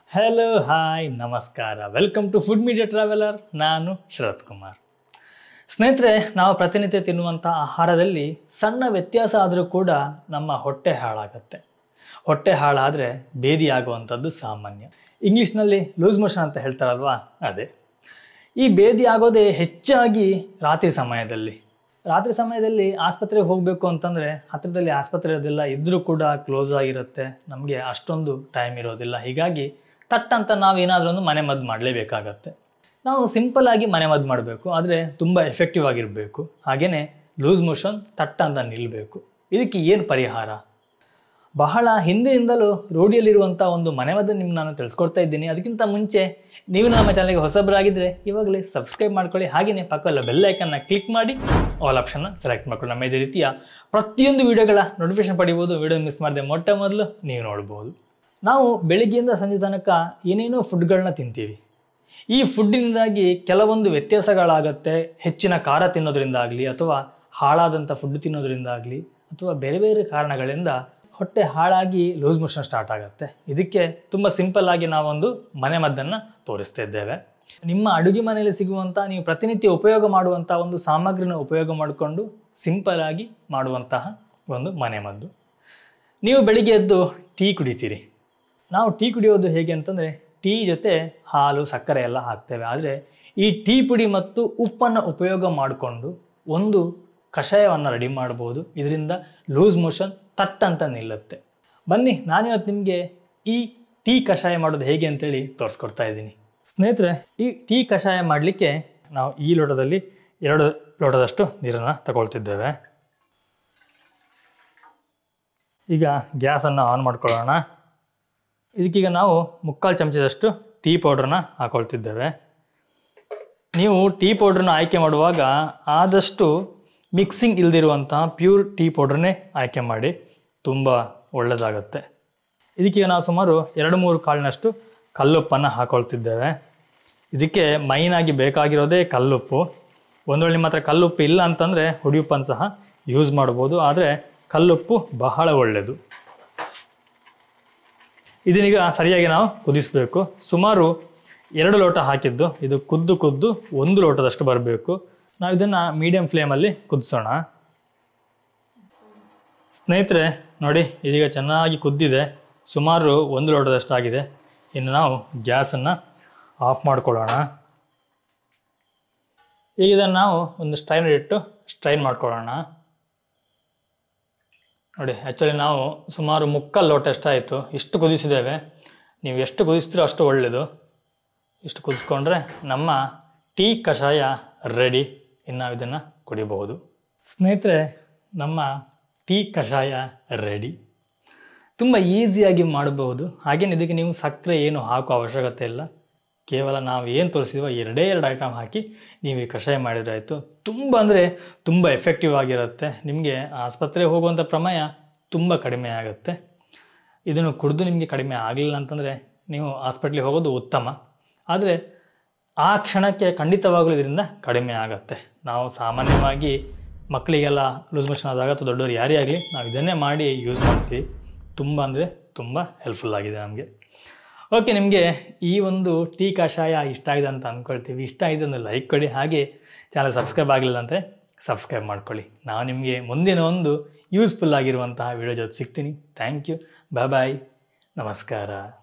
Hello hi ನಮಸ್ಕಾರ welcome to food media traveller. ನಾನು ಶರತ್ ಕುಮಾರ್. ಸ್ನೇಹಿತರೆ, ನಾವು ಪ್ರತಿನಿತ್ಯ ತಿನ್ನುವಂಥ ಆಹಾರದಲ್ಲಿ ಸಣ್ಣ ವ್ಯತ್ಯಾಸ ಆದರೂ ಕೂಡ ನಮ್ಮ ಹೊಟ್ಟೆ ಹಾಳಾಗತ್ತೆ. ಹೊಟ್ಟೆ ಹಾಳಾದರೆ ಬೇದಿ ಆಗುವಂಥದ್ದು ಸಾಮಾನ್ಯ. ಇಂಗ್ಲೀಷ್ನಲ್ಲಿ ಲೂಸ್ ಮೋಷನ್ ಅಂತ ಹೇಳ್ತಾರಲ್ವಾ, ಅದೇ. ಈ ಬೇದಿ ಆಗೋದೇ ಹೆಚ್ಚಾಗಿ ರಾತ್ರಿ ಸಮಯದಲ್ಲಿ ಆಸ್ಪತ್ರೆಗೆ ಹೋಗಬೇಕು ಅಂತಂದರೆ ಹತ್ತಿರದಲ್ಲಿ ಆಸ್ಪತ್ರೆ ಇರೋದಿಲ್ಲ, ಇದ್ದರೂ ಕೂಡ ಕ್ಲೋಸ್ ಆಗಿರುತ್ತೆ, ನಮಗೆ ಅಷ್ಟೊಂದು ಟೈಮ್ ಇರೋದಿಲ್ಲ. ಹೀಗಾಗಿ ತಟ್ಟಂತ ನಾವು ಏನಾದರೂ ಒಂದು ಮನೆಮದ್ದು ಮಾಡಲೇಬೇಕಾಗತ್ತೆ. ನಾವು ಸಿಂಪಲ್ ಆಗಿ ಮನೆಮದ್ದು ಮಾಡಬೇಕು, ಆದರೆ ತುಂಬ ಎಫೆಕ್ಟಿವ್ ಆಗಿರಬೇಕು. ಹಾಗೆಯೇ ಲೂಸ್ ಮೋಷನ್ ತಟ್ಟಂತ ನಿಲ್ಲಬೇಕು. ಇದಕ್ಕೆ ಏನು ಪರಿಹಾರ? ಬಹಳ ಹಿಂದಿನಿಂದಲೂ ರೂಢಿಯಲ್ಲಿರುವಂಥ ಒಂದು ಮನೆಮದ್ದನ್ನು ನಿಮ್ಗೆ ನಾನು ತಿಳಿಸ್ಕೊಡ್ತಾ ಇದ್ದೀನಿ. ಅದಕ್ಕಿಂತ ಮುಂಚೆ ನೀವು ನಮ್ಮ ಚಾನಲ್ಗೆ ಹೊಸಬರಾಗಿದ್ದರೆ ಇವಾಗಲೇ ಸಬ್ಸ್ಕ್ರೈಬ್ ಮಾಡ್ಕೊಳ್ಳಿ. ಹಾಗೆಯೇ ಪಕ್ಕದಲ್ಲ ಬೆಲ್ ಐಕನ್ನ ಕ್ಲಿಕ್ ಮಾಡಿ ಆಲ್ ಆಪ್ಷನ್ನ ಸೆಲೆಕ್ಟ್ ಮಾಡ್ಕೊಳ್ಳಿ. ನಮ್ಮ ಇದೇ ರೀತಿಯ ಪ್ರತಿಯೊಂದು ವಿಡಿಯೋಗಳ ನೋಟಿಫಿಕೇಶನ್ ಪಡಿಬೋದು. ವಿಡಿಯೋ ಮಿಸ್ ಮಾಡದೆ ಮೊದಲು ನೀವು ನೋಡ್ಬೋದು. ನಾವು ಬೆಳಿಗ್ಗೆಯಿಂದ ಸಂಜೆ ತನಕ ಏನೇನೋ ಫುಡ್ಗಳನ್ನ ತಿಂತೀವಿ. ಈ ಫುಡ್ಡಿನಿಂದಾಗಿ ಕೆಲವೊಂದು ವ್ಯತ್ಯಾಸಗಳಾಗತ್ತೆ. ಹೆಚ್ಚಿನ ಖಾರ ತಿನ್ನೋದ್ರಿಂದಾಗಲಿ, ಅಥವಾ ಹಾಳಾದಂಥ ಫುಡ್ ತಿನ್ನೋದ್ರಿಂದಾಗಲಿ, ಅಥವಾ ಬೇರೆ ಬೇರೆ ಕಾರಣಗಳಿಂದ ಹೊಟ್ಟೆ ಹಾಳಾಗಿ ಲೂಸ್ ಮೋಷನ್ ಸ್ಟಾರ್ಟ್ ಆಗುತ್ತೆ. ಇದಕ್ಕೆ ತುಂಬ ಸಿಂಪಲ್ ಆಗಿ ನಾವೊಂದು ಮನೆಮದ್ದನ್ನು ತೋರಿಸ್ತಾ ಇದ್ದೇವೆ. ನಿಮ್ಮ ಅಡುಗೆ ಮನೆಯಲ್ಲಿ ಸಿಗುವಂಥ, ನೀವು ಪ್ರತಿನಿತ್ಯ ಉಪಯೋಗ ಮಾಡುವಂಥ ಒಂದು ಸಾಮಗ್ರಿನ ಉಪಯೋಗ ಮಾಡಿಕೊಂಡು ಸಿಂಪಲ್ ಆಗಿ ಮಾಡುವಂತಹ ಒಂದು ಮನೆಮದ್ದು. ನೀವು ಬೆಳಿಗ್ಗೆ ಎದ್ದು ಟೀ ಕುಡಿತೀರಿ. ನಾವು ಟೀ ಕುಡಿಯೋದು ಹೇಗೆ ಅಂತಂದರೆ, ಟೀ ಜೊತೆ ಹಾಲು ಸಕ್ಕರೆ ಎಲ್ಲ ಹಾಕ್ತೇವೆ. ಆದರೆ ಈ ಟೀ ಪುಡಿ ಮತ್ತು ಉಪ್ಪನ್ನು ಉಪಯೋಗ ಮಾಡಿಕೊಂಡು ಒಂದು ಕಷಾಯವನ್ನು ರೆಡಿ ಮಾಡ್ಬೋದು. ಇದರಿಂದ ಲೂಸ್ ಮೋಷನ್ ತಟ್ಟಂತ ನಿಲ್ಲುತ್ತೆ. ಬನ್ನಿ, ನಾನಿವತ್ತು ನಿಮಗೆ ಈ ಟೀ ಕಷಾಯ ಮಾಡೋದು ಹೇಗೆ ಅಂತೇಳಿ ತೋರಿಸ್ಕೊಡ್ತಾ ಇದ್ದೀನಿ. ಸ್ನೇಹಿತರೆ, ಈ ಟೀ ಕಷಾಯ ಮಾಡಲಿಕ್ಕೆ ನಾವು ಈ ಲೋಟದಲ್ಲಿ 2 ಲೋಟದಷ್ಟು ನೀರನ್ನು ತಗೊಳ್ತಿದ್ದೇವೆ. ಈಗ ಗ್ಯಾಸನ್ನು ಆನ್ ಮಾಡ್ಕೊಳ್ಳೋಣ. ಇದಕ್ಕೀಗ ನಾವು 3/4 ಚಮಚದಷ್ಟು ಟೀ ಪೌಡ್ರನ್ನ ಹಾಕೊಳ್ತಿದ್ದೇವೆ. ನೀವು ಟೀ ಪೌಡ್ರನ್ನ ಆಯ್ಕೆ ಮಾಡುವಾಗ ಆದಷ್ಟು ಮಿಕ್ಸಿಂಗ್ ಇಲ್ದಿರುವಂತಹ ಪ್ಯೂರ್ ಟೀ ಪೌಡ್ರನ್ನೇ ಆಯ್ಕೆ ಮಾಡಿ, ತುಂಬ ಒಳ್ಳೆಯದಾಗತ್ತೆ. ಇದಕ್ಕೀಗ ನಾವು ಸುಮಾರು 2-3 ಕಾಳಿನಷ್ಟು ಕಲ್ಲುಪ್ಪನ್ನು ಹಾಕೊಳ್ತಿದ್ದೇವೆ. ಇದಕ್ಕೆ ಮೈನಾಗಿ ಬೇಕಾಗಿರೋದೇ ಕಲ್ಲುಪ್ಪು. ಒಂದು ವೇಳೆ ನಿಮ್ಮ ಹತ್ರ ಕಲ್ಲುಪ್ಪು ಇಲ್ಲ ಅಂತಂದರೆ ಹುಡಿಯುಪ್ಪನ್ನು ಸಹ ಯೂಸ್ ಮಾಡ್ಬೋದು, ಆದರೆ ಕಲ್ಲುಪ್ಪು ಬಹಳ ಒಳ್ಳೆಯದು. ಇದನ್ನೀಗ ಸರಿಯಾಗಿ ನಾವು ಕುದಿಸಬೇಕು. ಸುಮಾರು 2 ಲೋಟ ಹಾಕಿದ್ದು ಇದು ಕುದ್ದು 1 ಲೋಟದಷ್ಟು ಬರಬೇಕು. ನಾವು ಇದನ್ನು ಮೀಡಿಯಂ ಫ್ಲೇಮಲ್ಲಿ ಕುದಿಸೋಣ. ಸ್ನೇಹಿತರೆ ನೋಡಿ, ಇದೀಗ ಚೆನ್ನಾಗಿ ಕುದ್ದಿದೆ. ಸುಮಾರು 1 ಲೋಟದಷ್ಟು ಆಗಿದೆ. ಇನ್ನು ನಾವು ಗ್ಯಾಸನ್ನು ಆಫ್ ಮಾಡ್ಕೊಳ್ಳೋಣ. ಈಗ ಇದನ್ನು ನಾವು ಒಂದು ಸ್ಟ್ರೈನರ್ ಇಟ್ಟು ಸ್ಟ್ರೈನ್ ಮಾಡ್ಕೊಳ್ಳೋಣ. ನೋಡಿ, ಆ್ಯಕ್ಚುಲಿ ನಾವು ಸುಮಾರು 3/4 ಲೋಟ ಎಷ್ಟಾಯಿತು, ಇಷ್ಟು ಕುದಿಸಿದ್ದೇವೆ. ನೀವು ಎಷ್ಟು ಕುದಿಸ್ತೀರೋ ಅಷ್ಟು ಒಳ್ಳೆಯದು. ಇಷ್ಟು ಕುದಿಸ್ಕೊಂಡ್ರೆ ನಮ್ಮ ಟೀ ಕಷಾಯ ರೆಡಿ. ಇನ್ನು ನಾವು ಇದನ್ನು ಕುಡಿಬಹುದು. ಸ್ನೇಹಿತರೆ, ನಮ್ಮ ಟೀ ಕಷಾಯ ರೆಡಿ. ತುಂಬ ಈಸಿಯಾಗಿ ಮಾಡಬಹುದು. ಹಾಗೇನು ಇದಕ್ಕೆ ನೀವು ಸಕ್ಕರೆ ಏನು ಹಾಕೋ ಅವಶ್ಯಕತೆ ಇಲ್ಲ. ಕೇವಲ ನಾವು ಏನು ತೋರಿಸಿದ್ವೋ 2 ಐಟಮ್ ಹಾಕಿ ನೀವು ಈ ಕಷಾಯ ಮಾಡಿದರೆ ಆಯಿತು. ತುಂಬ ಅಂದರೆ ತುಂಬ ಎಫೆಕ್ಟಿವ್ ಆಗಿರುತ್ತೆ. ನಿಮಗೆ ಆಸ್ಪತ್ರೆಗೆ ಹೋಗುವಂಥ ಪ್ರಮೇಯ ತುಂಬ ಕಡಿಮೆ ಆಗುತ್ತೆ. ಇದನ್ನು ಕುಡಿದು ನಿಮಗೆ ಕಡಿಮೆ ಆಗಲಿಲ್ಲ ಅಂತಂದರೆ ನೀವು ಹಾಸ್ಪಿಟ್ಲಿಗೆ ಹೋಗೋದು ಉತ್ತಮ. ಆದರೆ ಆ ಕ್ಷಣಕ್ಕೆ ಖಂಡಿತವಾಗಲೂ ಇದರಿಂದ ಕಡಿಮೆ ಆಗುತ್ತೆ. ನಾವು ಸಾಮಾನ್ಯವಾಗಿ ಮಕ್ಕಳಿಗೆಲ್ಲ ಲೂಸ್ ಮೋಷನ್ ಆದಾಗ ಅಥವಾ ದೊಡ್ಡವರು ಯಾರೇ ಆಗಲಿ ನಾವು ಇದನ್ನೇ ಮಾಡಿ ಯೂಸ್ ಮಾಡ್ತೀವಿ. ತುಂಬ ಅಂದರೆ ತುಂಬ ಹೆಲ್ಪ್ಫುಲ್ ಆಗಿದೆ ನಮಗೆ. ಓಕೆ, ನಿಮಗೆ ಈ ಒಂದು ಟೀ ಕಷಾಯ ಇಷ್ಟ ಆಗಿದೆ ಅಂತ ಅಂದ್ಕೊಳ್ತೀವಿ. ಇಷ್ಟ ಆಗಿದೆ ಒಂದು ಲೈಕ್ ಕೊಡಿ. ಹಾಗೆ ಚಾನಲ್ ಸಬ್ಸ್ಕ್ರೈಬ್ ಆಗಲಿಲ್ಲ ಅಂದರೆ ಸಬ್ಸ್ಕ್ರೈಬ್ ಮಾಡ್ಕೊಳ್ಳಿ. ನಾವು ನಿಮಗೆ ಮುಂದಿನ ಒಂದು ಯೂಸ್ಫುಲ್ ಆಗಿರುವಂತಹ ವಿಡಿಯೋ ಜೊತೆ ಸಿಗ್ತೀನಿ. Thank you. ಬಾಯ್, ನಮಸ್ಕಾರ.